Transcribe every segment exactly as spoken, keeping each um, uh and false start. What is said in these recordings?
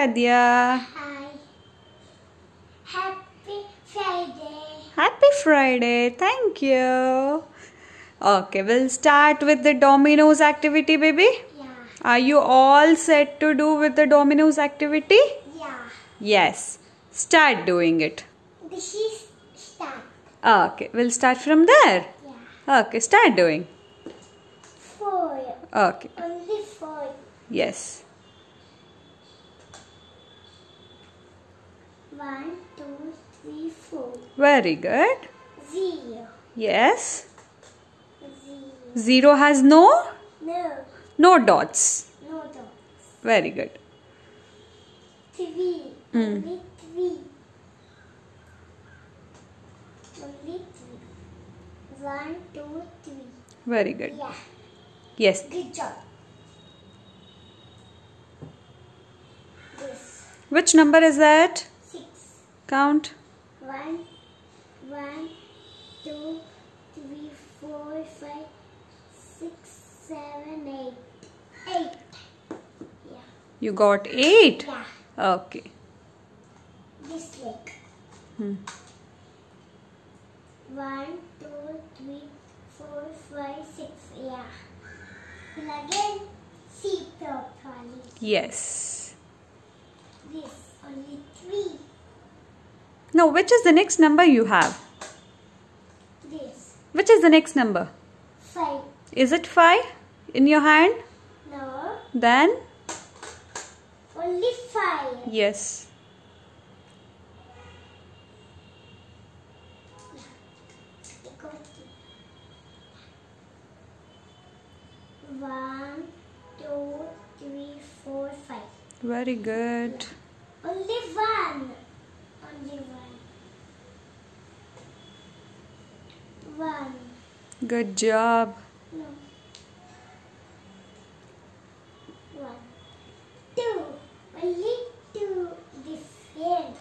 Adya. Hi. Happy Friday. Happy Friday. Thank you. Okay, we'll start with the Dominoes activity, baby. Yeah. Are you all set to do with the Dominoes activity? Yeah. Yes. Start doing it. This is start. Okay, we'll start from there. Yeah. Okay, start doing. Four. Okay. Only four. Yes. One, two, three, four. Very good. Zero. Yes. Zero. Zero has no? No. No dots. No dots. Very good. Three. Mm. Only three. Only three. One, two, three. Very good. Yeah. Yes. Good job. This. Which number is that? Six. Count. One, one, two, three, four, five, six, seven, eight. Eight. Yeah. You got eight? Yeah. Okay. This leg. Hmm. One, two, three, four, five, six. Yeah. And again, see properly. Yes. This only three. Now, which is the next number you have? This Which is the next number? five. Is it five in your hand? No. Then? Only five. Yes. I got it. One, two, three, four, five. Very good. Only one. Only one. One. Good job. No. One. Two. Only two different.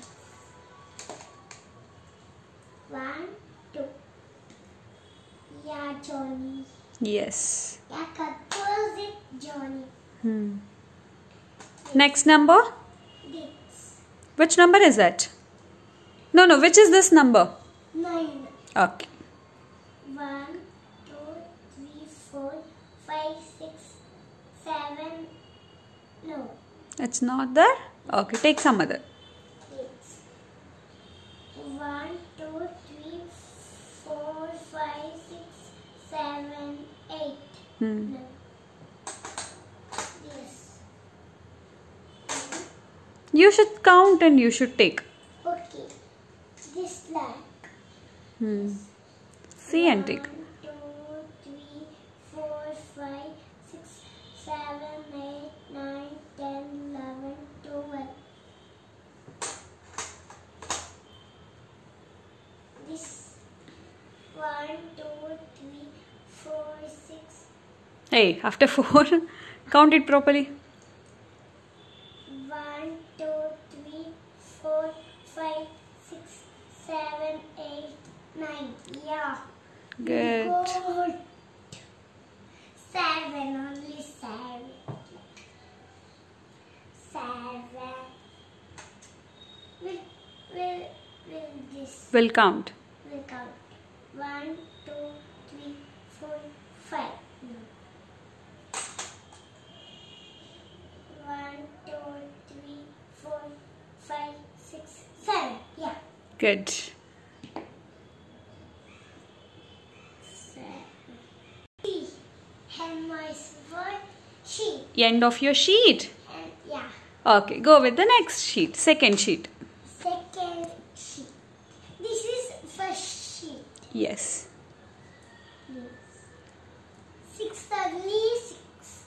One, two. Yeah, Johnny. Yes. Yeah, controls it, Johnny. Hmm. Next number? This. Which number is that? No, no. Which is this number? Nine. Okay. One, two, three, four, five, six, seven. No. It's not there? Okay. Take some other. It's one, two, three, four, five, six, seven, eight. Hmm. No. Yes. You should count and you should take. Okay. This leg. Hmm. See and take. One, two, three, four, five, six, seven, eight, nine, ten, eleven, twelve. This one, two, three, four, six. Hey, after four, count it properly. One, two, three, four, five, six, seven, eight, nine. Yeah. Good. Good. Seven, only seven. Seven. We'll, we'll, we'll this. We'll count. We'll count. One, two, three, four, five. No. One, two, three, four, five, six, seven. Yeah. Good. Seven. Three. And my sword sheet. End of your sheet. And yeah. Okay, go with the next sheet. Second sheet. Second sheet. This is first sheet. Yes. Yes. Six only six.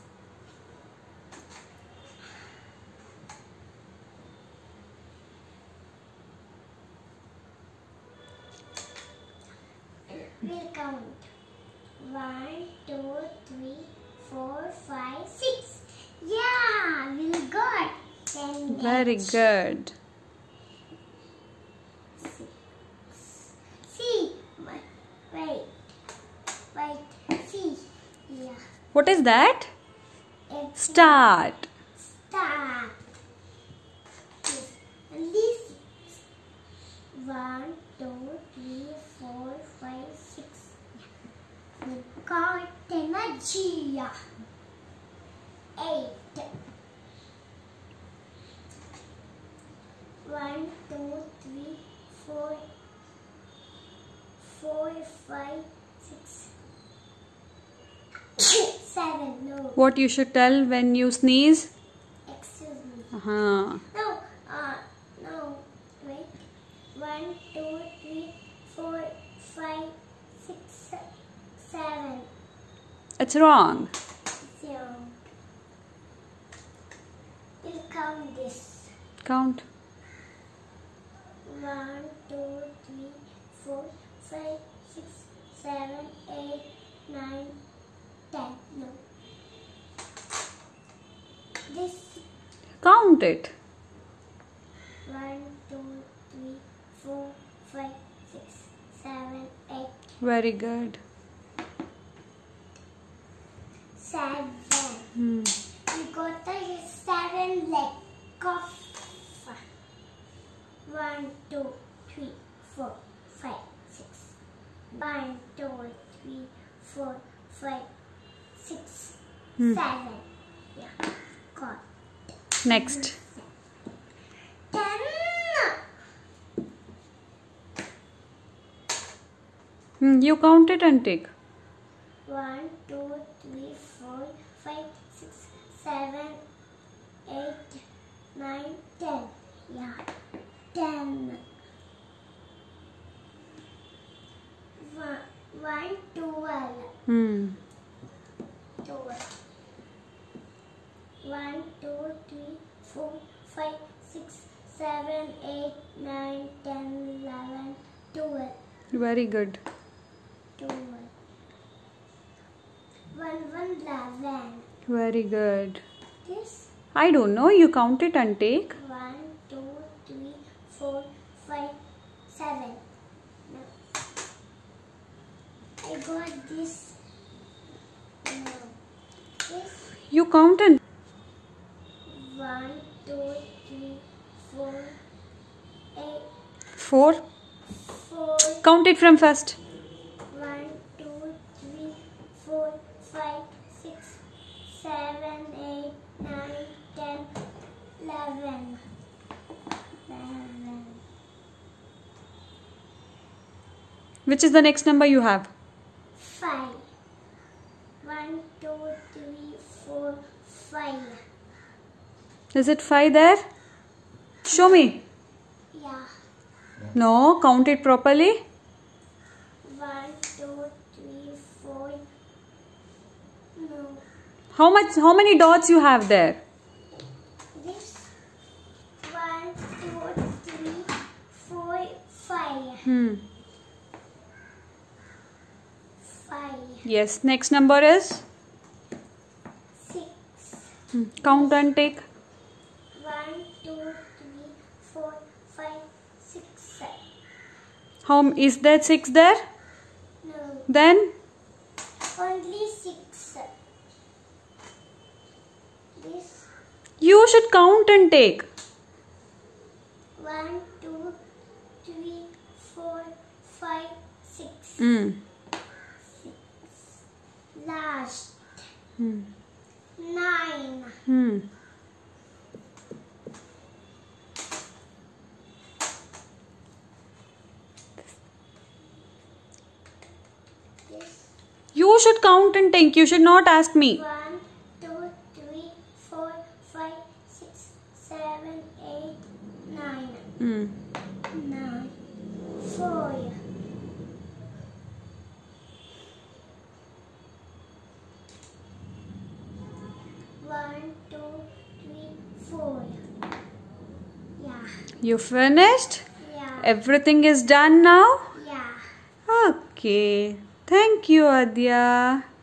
We'll count. One, two, three, four, five, six. Yeah, we got ten. Very each. good. Six. See, wait, wait, see, yeah. What is that? It's Start. start. Gia. Eight. One, two, three, four, four, five, six, seven. No. What you should tell when you sneeze? Excuse me. Uh-huh. No. Uh. No. Wait. One, two, three, four, five, six, seven. It's wrong. Zero. We'll count this. Count. One, two, three, four, five, six, seven, eight, nine, ten. No. This. Count it. One, two, three, four, five, six, seven, eight, Very good. seven. Hmm. We got the seven leg of. One, two, three, four, five, six. One, two, three, four, five, six, Hmm. seven. Yeah, got Next. ten. Hmm. You count it and take. One, two, three, four, five, six, seven, eight, nine, ten. Yeah, ten. One, one, twelve. Hmm. Twelve. One, two, three, four, five, six, seven, eight, nine, ten, eleven, twelve. Very good. Twelve. One, one, eleven. Very good. This. I don't know. You count it and take. One, two, three, four, five, seven. No. I got this. No. This. You count and. One, two, three, four, eight, Four. four. Count it from first. One, two, three, four, five, six, seven, eight, nine, ten, eleven. Eleven. Which is the next number you have? Five. One, two, three, four, five. Is it five there? Show me. Yeah. No, count it properly. One, two, three, four. No. How much? How many dots you have there? This. One, two, three, four, five. Hmm. Five. Yes. Next number is. Six. Hmm. Count and take. One, two, three, four, five, six, seven. How is there six there? No. Then Only six. This. you should count and take. One, two, three, four, five, six. Hmm. Last. Hmm. Nine. Hmm. This. You should count and take. You should not ask me. One, two, three, four, five, six, seven, eight, nine. Hmm. Nine. Four. One, two, three, four. Yeah. You finished? Yeah. Everything is done now? Yeah. Okay. Thank you, Adya.